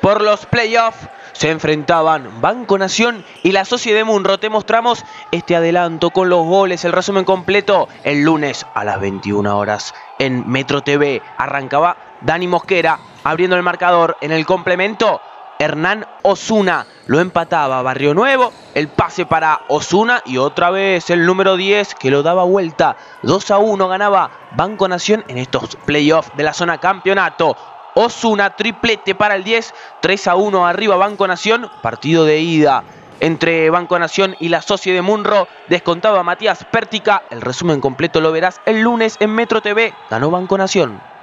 por los playoffs. Se enfrentaban Banco Nación y la Sociedad de Munro. Te mostramos este adelanto con los goles, el resumen completo el lunes a las 21 horas en Metro TV. Arrancaba Dani Mosquera abriendo el marcador. En el complemento, Hernán Osuna lo empataba Barrio Nuevo. El pase para Osuna y otra vez el número 10 que lo daba vuelta. 2-1 ganaba Banco Nación en estos playoffs de la zona campeonato. Osuna, triplete para el 10, 3-1 arriba Banco Nación, partido de ida entre Banco Nación y la Sociedad de Munro, descontaba Matías Pértica. El resumen completo lo verás el lunes en Metro TV, ganó Banco Nación.